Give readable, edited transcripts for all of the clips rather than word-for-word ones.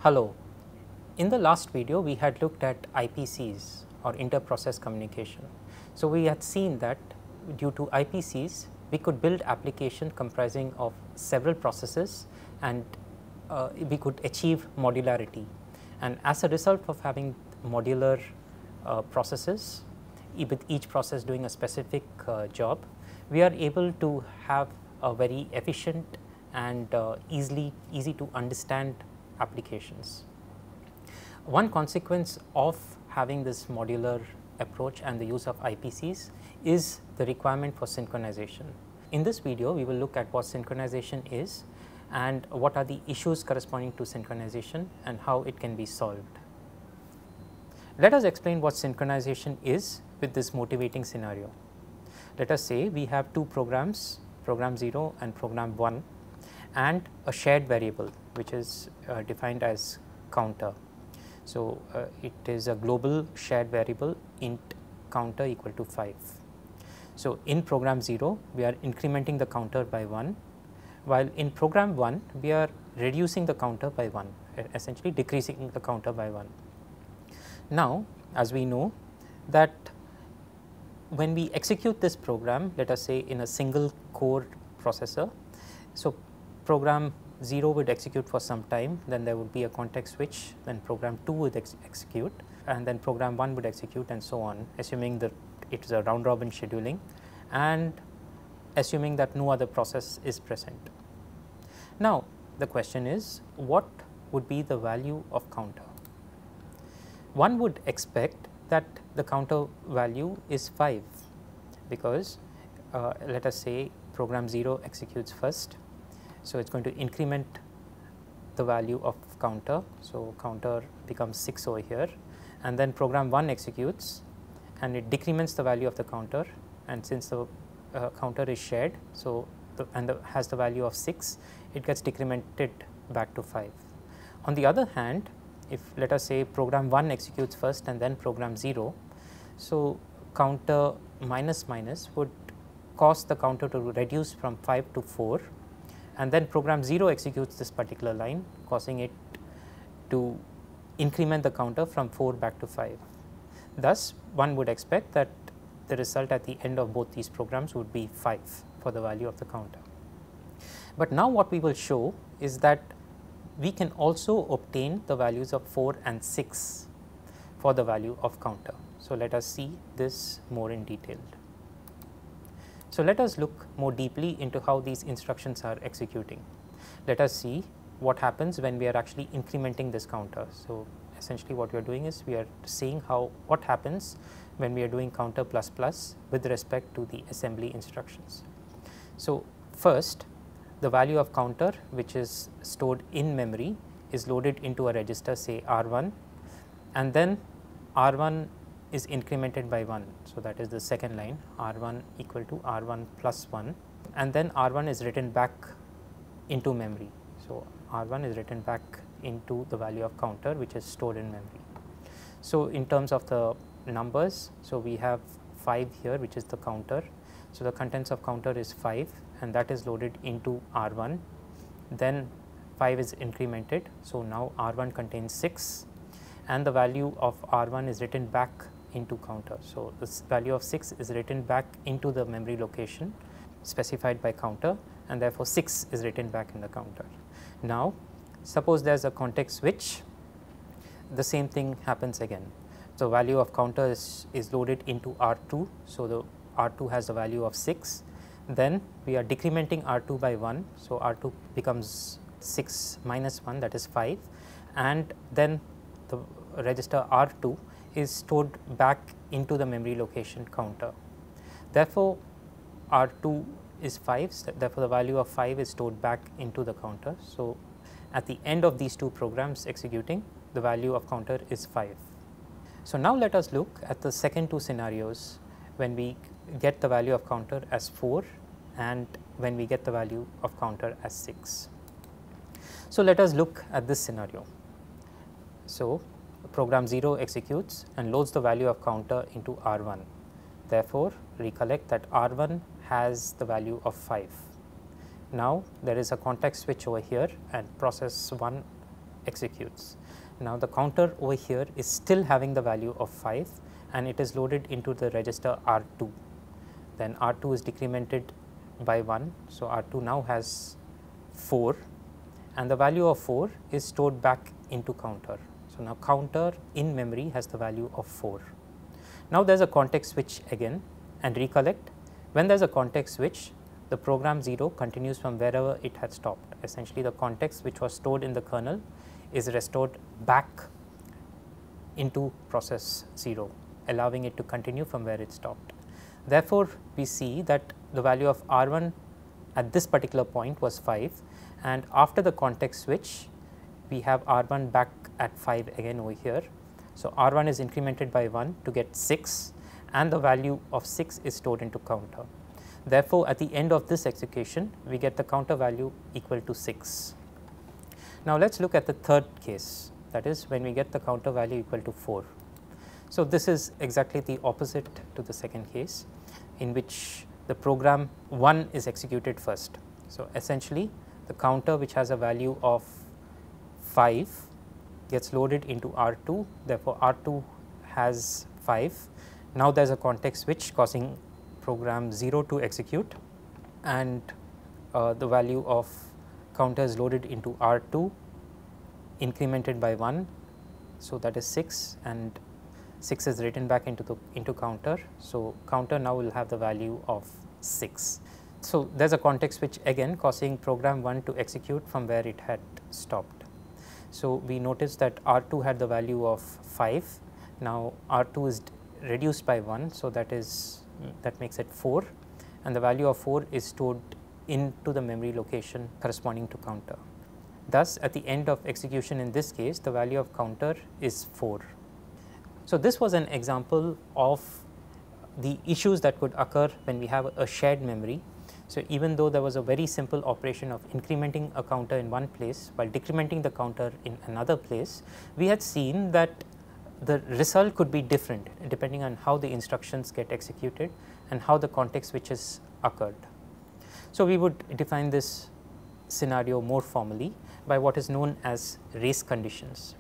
Hello. In the last video, we had looked at IPCs or inter-process communication. So, we had seen that due to IPCs, we could build application comprising of several processes and we could achieve modularity. And as a result of having modular processes, with each process doing a specific job, we are able to have a very efficient and easy to understand applications. One consequence of having this modular approach and the use of IPCs is the requirement for synchronization. In this video, we will look at what synchronization is and what are the issues corresponding to synchronization and how it can be solved. Let us explain what synchronization is with this motivating scenario. Let us say we have two programs, program 0 and program 1, and a shared variable which is defined as counter. So, it is a global shared variable int counter equal to 5. So, in program 0 we are incrementing the counter by 1, while in program 1 we are reducing the counter by 1, essentially decreasing the counter by 1. Now, as we know that when we execute this program, let us say in a single core processor, so program 0 would execute for some time, then there would be a context switch, then program 2 would execute, and then program 1 would execute, and so on, assuming that it is a round robin scheduling and assuming that no other process is present. Now, the question is, what would be the value of counter? One would expect that the counter value is 5, because let us say program 0 executes first. So, it is going to increment the value of counter. So, counter becomes 6 over here, and then program 1 executes and it decrements the value of the counter, and since the counter is shared, so has the value of 6, it gets decremented back to 5. On the other hand, if let us say program 1 executes first and then program 0, so counter minus minus would cause the counter to reduce from 5 to 4, and then program 0 executes this particular line, causing it to increment the counter from 4 back to 5. Thus, one would expect that the result at the end of both these programs would be 5 for the value of the counter. But now what we will show is that we can also obtain the values of 4 and 6 for the value of counter. So, let us see this more in detail. So, let us look more deeply into how these instructions are executing. Let us see what happens when we are actually incrementing this counter. So, essentially what we are doing is we are seeing what happens when we are doing counter plus plus with respect to the assembly instructions. So, first the value of counter, which is stored in memory, is loaded into a register, say R1, and then R1 is incremented by 1. So, that is the second line, R1 equal to R1 plus 1, and then R1 is written back into memory. So, R1 is written back into the value of counter, which is stored in memory. So, in terms of the numbers, so we have 5 here, which is the counter. So, the contents of counter is 5, and that is loaded into R1, then 5 is incremented. So, now R1 contains 6, and the value of R1 is written back into counter. So, this value of 6 is written back into the memory location specified by counter, and therefore, 6 is written back in the counter. Now, suppose there is a context switch, the same thing happens again. So, value of counter is loaded into R2. So, the R2 has the value of 6, then we are decrementing R2 by 1. So, R2 becomes 6 minus 1, that is 5, and then the register R2 is stored back into the memory location counter. Therefore, R2 is 5, therefore, the value of 5 is stored back into the counter. So, at the end of these two programs executing, the value of counter is 5. So, now let us look at the second two scenarios when we get the value of counter as 4 and when we get the value of counter as 6. So, let us look at this scenario. So, program 0 executes and loads the value of counter into R1. Therefore, recollect that R1 has the value of 5. Now, there is a context switch over here and process 1 executes. Now, the counter over here is still having the value of 5 and it is loaded into the register R2. Then R2 is decremented by 1. So, R2 now has 4 and the value of 4 is stored back into counter. So, now counter in memory has the value of 4. Now, there is a context switch again, and recollect, when there is a context switch, the program 0 continues from wherever it had stopped. Essentially, the context which was stored in the kernel is restored back into process 0, allowing it to continue from where it stopped. Therefore, we see that the value of R1 at this particular point was 5, and after the context switch, we have R1 back at 5 again over here. So, R1 is incremented by 1 to get 6 and the value of 6 is stored into counter. Therefore, at the end of this execution, we get the counter value equal to 6. Now, let us look at the third case, that is when we get the counter value equal to 4. So, this is exactly the opposite to the second case, in which the program 1 is executed first. So, essentially the counter which has a value of 5 gets loaded into R2, therefore, R2 has 5. Now, there is a context switch causing program 0 to execute and the value of counter is loaded into R2 incremented by 1. So, that is 6 and 6 is written back into counter. So, counter now will have the value of 6. So, there is a context switch again causing program 1 to execute from where it had stopped. So, we notice that R2 had the value of 5, now R2 is reduced by 1. So, that makes it 4 and the value of 4 is stored into the memory location corresponding to counter. Thus, at the end of execution in this case, the value of counter is 4. So, this was an example of the issues that could occur when we have a shared memory. So, even though there was a very simple operation of incrementing a counter in one place while decrementing the counter in another place, we had seen that the result could be different depending on how the instructions get executed and how the context switches occurred. So, we would define this scenario more formally by what is known as race conditions.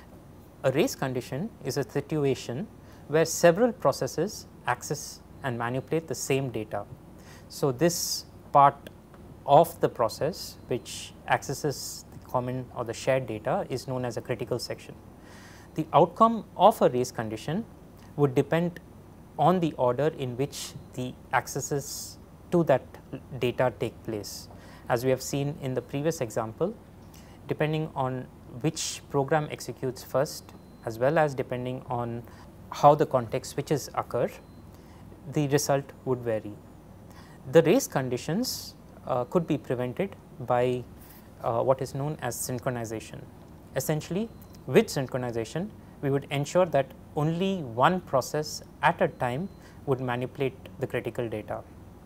A race condition is a situation where several processes access and manipulate the same data. So, this part of the process which accesses the common or the shared data is known as a critical section. The outcome of a race condition would depend on the order in which the accesses to that data take place. As we have seen in the previous example, depending on which program executes first as well as depending on how the context switches occur, the result would vary. The race conditions could be prevented by what is known as synchronization. Essentially, with synchronization, we would ensure that only one process at a time would manipulate the critical data.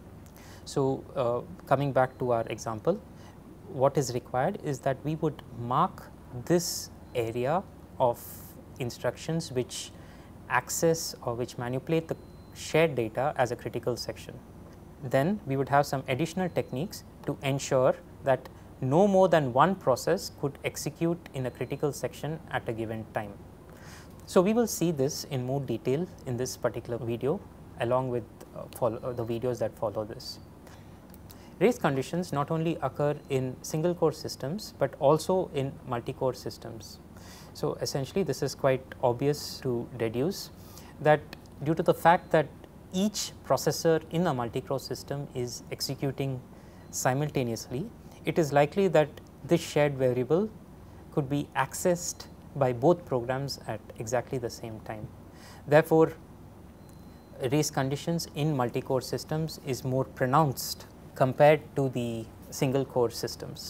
So, coming back to our example, what is required is that we would mark this area of instructions which access or which manipulate the shared data as a critical section. Then we would have some additional techniques to ensure that no more than one process could execute in a critical section at a given time. So, we will see this in more detail in this particular video along with the videos that follow this. Race conditions not only occur in single core systems, but also in multi-core systems. So, essentially this is quite obvious to deduce that due to the fact that each processor in a multi-core system is executing simultaneously, it is likely that this shared variable could be accessed by both programs at exactly the same time. Therefore, race conditions in multi-core systems is more pronounced compared to the single core systems.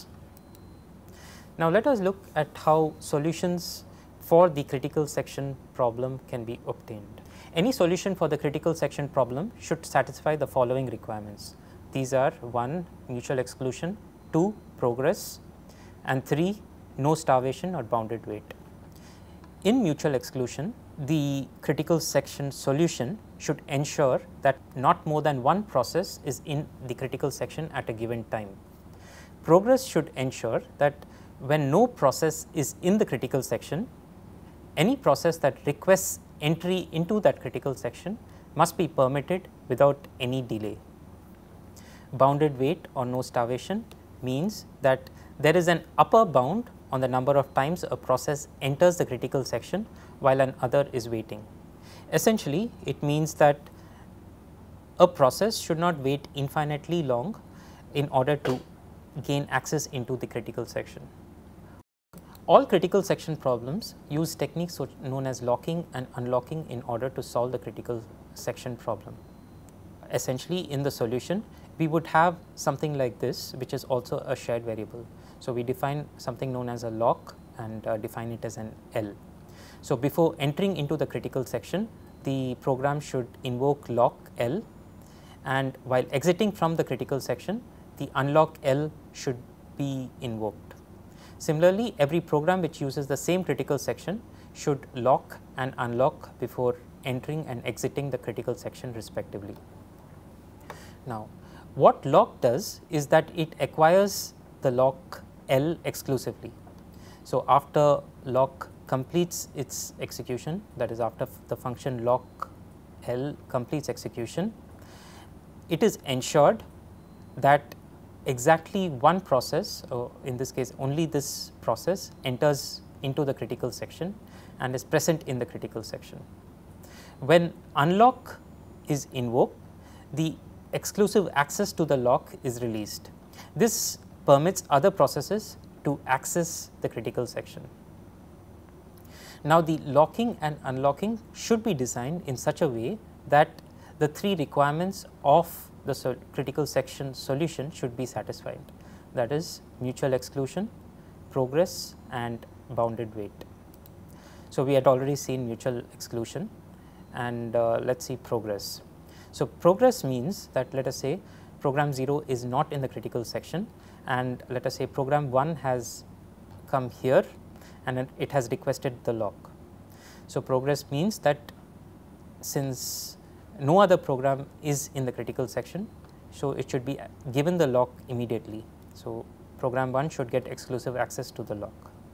Now, let us look at how solutions for the critical section problem can be obtained. Any solution for the critical section problem should satisfy the following requirements. These are 1. Mutual exclusion, 2. Progress, and 3. No starvation or bounded wait. In mutual exclusion, the critical section solution should ensure that not more than one process is in the critical section at a given time. Progress should ensure that when no process is in the critical section, any process that requests entry into that critical section must be permitted without any delay. Bounded wait or no starvation means that there is an upper bound on the number of times a process enters the critical section while another is waiting. Essentially, it means that a process should not wait infinitely long in order to gain access into the critical section. All critical section problems use techniques known as locking and unlocking in order to solve the critical section problem. Essentially, in the solution, we would have something like this, which is also a shared variable. So, we define something known as a lock and define it as an L. So, before entering into the critical section, the program should invoke lock L, and while exiting from the critical section, the unlock L should be invoked. Similarly, every program which uses the same critical section should lock and unlock before entering and exiting the critical section respectively. Now, what lock does is that it acquires the lock L exclusively. So, after lock completes its execution, that is after the function lock L completes execution, it is ensured that exactly one process, or in this case only this process, enters into the critical section and is present in the critical section. When unlock is invoked, the exclusive access to the lock is released. This permits other processes to access the critical section. Now, the locking and unlocking should be designed in such a way that the three requirements of the critical section solution should be satisfied, that is mutual exclusion, progress and bounded wait. So, we had already seen mutual exclusion, and let us see progress. So, progress means that let us say program 0 is not in the critical section, and let us say program 1 has come here and it has requested the lock. So, progress means that since no other program is in the critical section, so it should be given the lock immediately. So, program 1 should get exclusive access to the lock.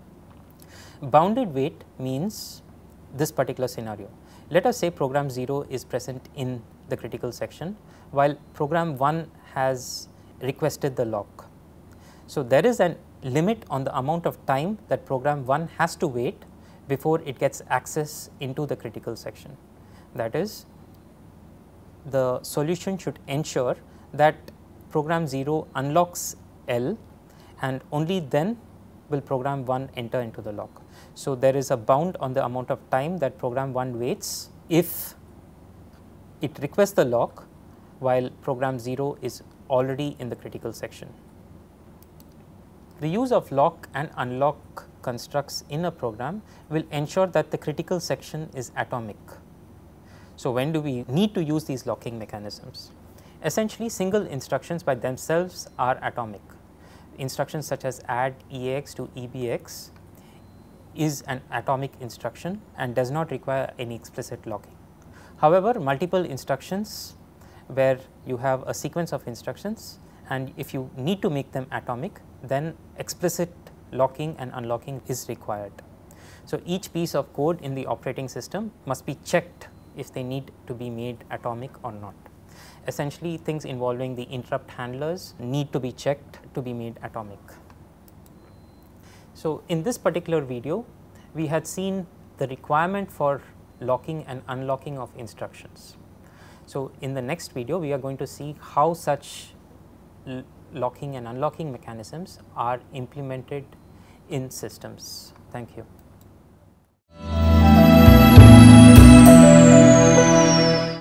Bounded wait means this particular scenario. Let us say program 0 is present in the critical section while program 1 has requested the lock. So, there is a limit on the amount of time that program 1 has to wait before it gets access into the critical section. That is, the solution should ensure that program 0 unlocks L and only then will program 1 enter into the lock. So, there is a bound on the amount of time that program 1 waits if it requests the lock while program 0 is already in the critical section. The use of lock and unlock constructs in a program will ensure that the critical section is atomic. So, when do we need to use these locking mechanisms? Essentially, single instructions by themselves are atomic. Instructions such as add EAX to EBX is an atomic instruction and does not require any explicit locking. However, multiple instructions where you have a sequence of instructions, and if you need to make them atomic, then explicit locking and unlocking is required. So, each piece of code in the operating system must be checked if they need to be made atomic or not. Essentially, things involving the interrupt handlers need to be checked to be made atomic. So, in this particular video, we had seen the requirement for locking and unlocking of instructions. So, in the next video, we are going to see how such locking and unlocking mechanisms are implemented in systems. Thank you.